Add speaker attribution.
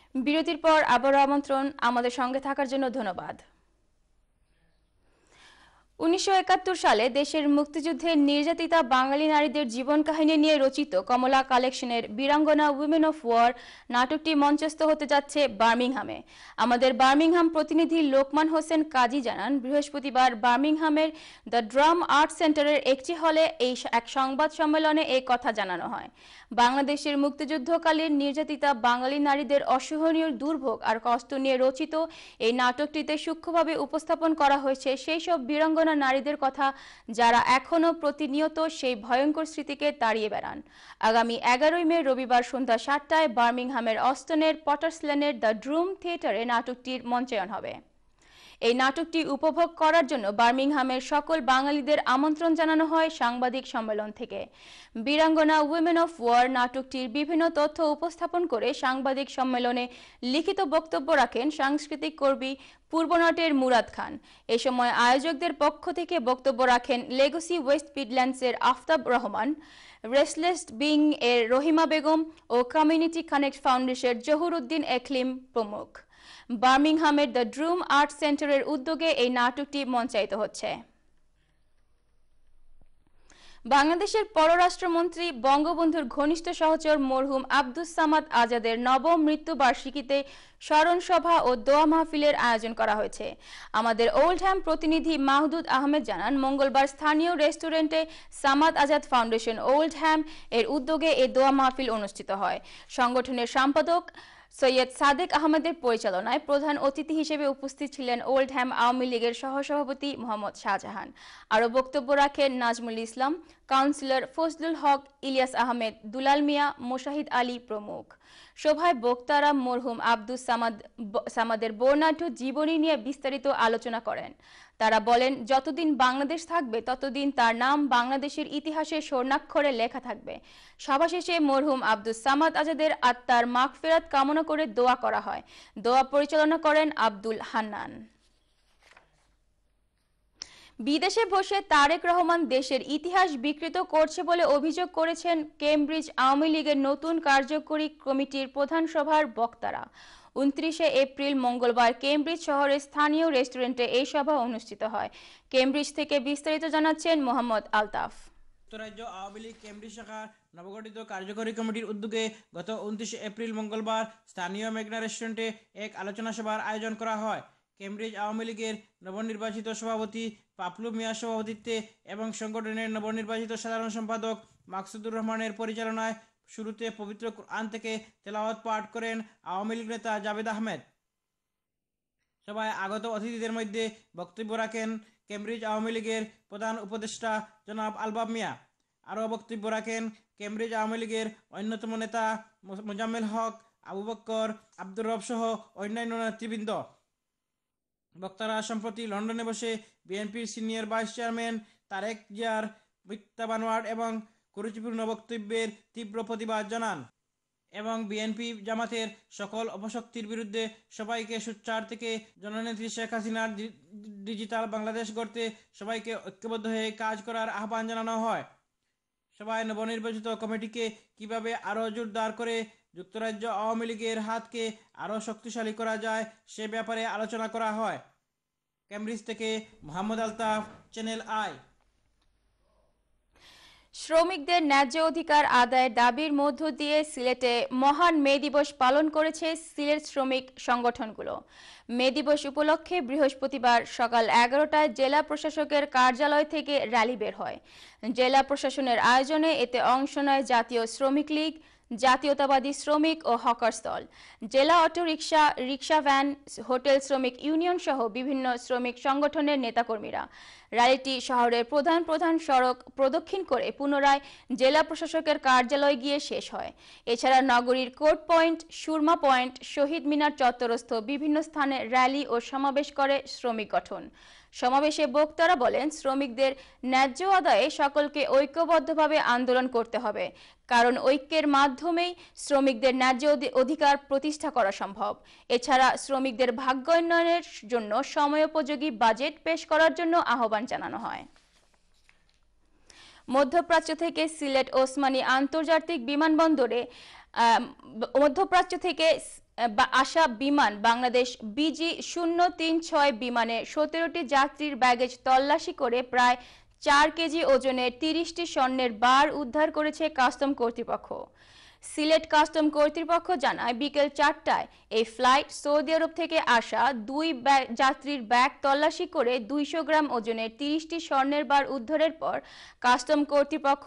Speaker 1: বিরতির পর আবারও আমন্ত্রণ, আমাদের সঙ্গে থাকার জন্য ধন্যবাদ। 1971 সালে দেশের মুক্তিযুদ্ধে নির্যাতিতা বাঙালি নারীদের জীবন কাহিনী নিয়ে রচিত কমলা কালেকশনের বীরাঙ্গনা উইমেন অফ ওয়ার নাটকটি মঞ্চস্থ হতে যাচ্ছে বার্মিংহামে। আমাদের বার্মিংহাম প্রতিনিধি লোকমান হোসেন কাজী জানান, বৃহস্পতিবার বার্মিংহামের দ্য ড্রাম আর্ট সেন্টারের একটি হলে এক সংবাদ সম্মেলনে এই কথা জানানো হয়। বাংলাদেশের মুক্তিযুদ্ধকালীন নির্যাতিতা বাঙালি নারীদের অসহনীয় দুর্ভোগ আর কষ্ট নিয়ে রচিত এই নাটকটিতে সূক্ষ্মভাবে উপস্থাপন করা হয়েছে সেই সব বীরাঙ্গনা নারীদের কথা যারা এখনো প্রতিনিয়ত সেই ভয়ঙ্কর স্মৃতিকে তাড়িয়ে বেড়ান। আগামী 11 মে রবিবার সন্ধ্যা 7টায় বার্মিংহামের অস্টনের পটার্স লেনের দ্য ড্রুম থিয়েটারে নাটকটির মঞ্চায়ন হবে। এই নাটকটি উপভোগ করার জন্য বার্মিংহামের সকল বাঙালিদের আমন্ত্রণ জানানো হয় সাংবাদিক সম্মেলন থেকে। বীরাঙ্গনা উইমেন অফ ওয়ার নাটকটির বিভিন্ন তথ্য উপস্থাপন করে সাংবাদিক সম্মেলনে লিখিত বক্তব্য রাখেন সাংস্কৃতিক কর্মী পূর্বনাটের মুরাদ খান। এ সময় আয়োজকদের পক্ষ থেকে বক্তব্য রাখেন লেগসি ওয়েস্ট মিডল্যান্ডসের আফতাব রহমান, রেস্টলেস বিং এর রহিমা বেগম ও কমিউনিটি কানেক্ট ফাউন্ডেশনের জহুর উদ্দিন একলিম প্রমুখ। বার্মিংহামের দ্য ড্রুম আর্ট সেন্টারের উদ্যোগে এই নাটকটি মঞ্চায়িত হচ্ছে। বাংলাদেশের পররাষ্ট্রমন্ত্রী বঙ্গবন্ধুর ঘনিষ্ঠ সহচর মরহুম আব্দুস সামাদ আজাদের নবম মৃত্যুবার্ষিকীতে স্মরণ সভা ও দোয়া মাহফিলের আয়োজন করা হয়েছে। আমাদের ওল্ডহ্যাম প্রতিনিধি মাহদুদ আহমেদ জানান, মঙ্গলবার স্থানীয় রেস্টুরেন্টে সামাদ আজাদ ফাউন্ডেশন ওল্ডহ্যাম এর উদ্যোগে এই দোয়া মাহফিল অনুষ্ঠিত হয়। সংগঠনের সম্পাদক সৈয়দ সাদেক আহমেদের পরিচালনায় প্রধান অতিথি হিসেবে উপস্থিত ছিলেন ওল্ডহ্যাম আওয়ামী লীগের সহসভাপতি মোহাম্মদ শাহজাহান। আরও বক্তব্য রাখেন নাজমুল ইসলাম, কাউন্সিলর ফজলুল হক, ইলিয়াস আহমেদ, দুলাল মিয়া, মোশাহিদ আলী প্রমুখ। সভায় বক্তারা মরহুম আব্দুস সামাদের বর্ণাঢ্য জীবনী নিয়ে বিস্তারিত আলোচনা করেন। তারা বলেন, যতদিন বাংলাদেশ থাকবে ততদিন তার নাম বাংলাদেশের ইতিহাসে স্বর্ণাক্ষরে লেখা থাকবে। সভা শেষে মরহুম আব্দুস সামাদ আজাদের আত্মার মাগফিরাত কামনা করে দোয়া করা হয়। দোয়া পরিচালনা করেন আব্দুল হান্নান। বিদেশে বসে তারেক রহমান দেশের ইতিহাস বিকৃত করছে বলে অভিযোগ করেছেন কেমব্রিজ আওয়ামী লীগের নতুন কার্যকরী কমিটির প্রধান সভার বক্তারা। 29 এপ্রিল মঙ্গলবার কেমব্রিজ শহরের স্থানীয় রেস্টুরেন্টে এই সভা অনুষ্ঠিত হয়। কেমব্রিজ থেকে বিস্তারিত জানাচ্ছেন মোহাম্মদ আলতাফ।
Speaker 2: যুক্তরাজ্য আওয়ামী লীগ কেমব্রিজ শাখার নবগঠিত কার্যকরী কমিটির উদ্যোগে গত 29 এপ্রিল মঙ্গলবার স্থানীয় মেঘনা রেস্টুরেন্টে এক আলোচনা সভার আয়োজন করা হয়। কেমব্রিজ আওয়ামী লীগের নবনির্বাচিত সভাপতি পাপলু মিয়ার সভাপতিত্বে এবং সংগঠনের নবনির্বাচিত সাধারণ সম্পাদক মাকসুদুর রহমানের পরিচালনায় শুরুতে পবিত্র কোরআন থেকে তেলাওয়াত পাঠ করেন আওয়ামী লীগ নেতা জাভেদ আহমেদ। সভায় আগত অতিথিদের মধ্যে বক্তব্য রাখেন কেমব্রিজ আওয়ামী লীগের প্রধান উপদেষ্টা জনাব আলবাব মিয়া। আরও বক্তব্য রাখেন কেমব্রিজ আওয়ামী লীগের অন্যতম নেতা মোজাম্মেল হক, আবু বক্কর, আব্দুর রব সহ অন্যান্য নেতৃবৃন্দ। বক্তারা সম্প্রতি লন্ডনে বসে বিএনপির সিনিয়র ভাইস চেয়ারম্যান তারেক জিয়ার মিথ্যা বানোয়াট এবং কুরুচিপূর্ণ বক্তব্যের তীব্র প্রতিবাদ জানান এবং বিএনপি জামাতের সকল অপশক্তির বিরুদ্ধে সবাইকে সোচ্চার থেকে জননেত্রী শেখ হাসিনার ডিজিটাল বাংলাদেশ গড়তে সবাইকে ঐক্যবদ্ধ হয়ে কাজ করার আহ্বান জানানো হয়। সবাই নবনির্বাচিত কমিটিকে কিভাবে আরও জোরদার করে যুক্তরাজ্য আওয়ামী লীগের হাতকে আরও শক্তিশালী করা যায় সে ব্যাপারে আলোচনা করা হয়। কেমব্রিজ থেকে মোহাম্মদ আলতাফ, চ্যানেল আই।
Speaker 1: শ্রমিকদের ন্যায্য অধিকার আদায়ের দাবির মধ্য দিয়ে সিলেটে মহান মে দিবস পালন করেছে সিলেট শ্রমিক সংগঠনগুলো। মে দিবস উপলক্ষে বৃহস্পতিবার সকাল 11টায় জেলা প্রশাসকের কার্যালয় থেকে র্যালি বের হয়। জেলা প্রশাসনের আয়োজনে এতে অংশ নেয় জাতীয় শ্রমিক লীগ, জাতীয়তাবাদী শ্রমিক ও হকার্স দল, জেলা অটোরিকশা, রিকশা ভ্যান, হোটেল শ্রমিক ইউনিয়ন সহ বিভিন্ন শ্রমিক সংগঠনের নেতাকর্মীরা। র্যালিটি শহরের প্রধান প্রধান সড়ক প্রদক্ষিণ করে পুনরায় জেলা প্রশাসকের কার্যালয় গিয়ে শেষ হয়। এছাড়া নগরীর court point, Surma point, Shaheed Minar চত্বরস্থ বিভিন্ন স্থানে র্যালি ও সমাবেশ করে শ্রমিক গঠন। সমাবেশে বক্তারা বলেন, শ্রমিকদের ন্যায্য আদায়ে সকলকে ঐক্যবদ্ধভাবে আন্দোলন করতে হবে, কারণ ঐক্যের মাধ্যমেই শ্রমিকদের ন্যায্য অধিকার প্রতিষ্ঠা করা সম্ভব। এছাড়া শ্রমিকদের ভাগ্যোন্নয়নের জন্য সময়োপযোগী বাজেট পেশ করার জন্য আহ্বান জানানো হয়। মধ্যপ্রাচ্য থেকে সিলেট ওসমানী আন্তর্জাতিক বিমানবন্দরে আসা বিমান বাংলাদেশ BG-036 বিমানে 17টি যাত্রীর ব্যাগেজ তল্লাশি করে প্রায় 4 কেজি ওজনের 30টি স্বর্ণের বার উদ্ধার করেছে কাস্টম কর্তৃপক্ষ। সিলেট কাস্টম কর্তৃপক্ষ জানায় বিকেল 4টায় এই ফ্লাইট সৌদি আরব থেকে আসা 2 যাত্রীর ব্যাগ তল্লাশি করে 200 গ্রাম ওজনের 30টি স্বর্ণের বার উদ্ধারের পর কাস্টম কর্তৃপক্ষ